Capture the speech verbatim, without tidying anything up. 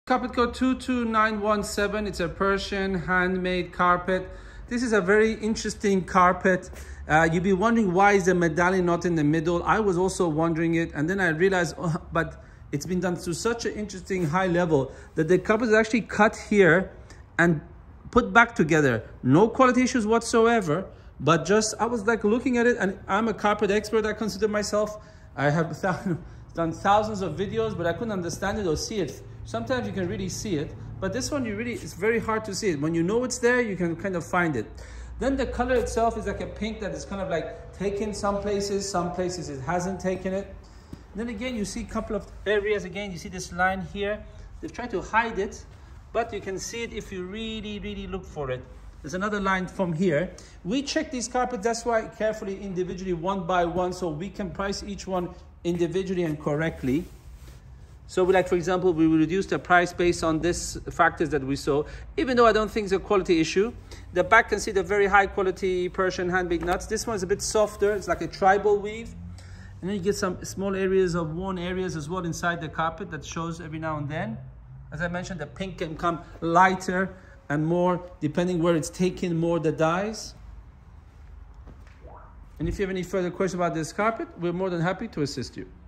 Carpet code two two nine one seven. It's a Persian handmade carpet. This is a very interesting carpet. Uh, you'd be wondering, why is the medallion not in the middle? I was also wondering it, and then I realized, oh, but it's been done to such an interesting high level that the carpet is actually cut here and put back together. No quality issues whatsoever, but just, I was like looking at it, and I'm a carpet expert, I consider myself. I have done thousands of videos, but I couldn't understand it or see it. Sometimes you can really see it, but this one, you really, it's very hard to see it. When you know it's there, you can kind of find it. Then the color itself is like a pink that is kind of like taken some places, some places it hasn't taken it. And then again, you see a couple of areas, again, you see this line here. They've tried to hide it, but you can see it if you really, really look for it. There's another line from here. We check these carpets, that's why carefully, individually, one by one, so we can price each one individually and correctly. So we like, for example, we will reduce the price based on these factors that we saw, even though I don't think it's a quality issue. The back can see the very high quality Persian handmade nuts. This one is a bit softer. It's like a tribal weave. And then you get some small areas of worn areas as well inside the carpet that shows every now and then. As I mentioned, the pink can come lighter and more, depending where it's taken more the dyes. And if you have any further questions about this carpet, we're more than happy to assist you.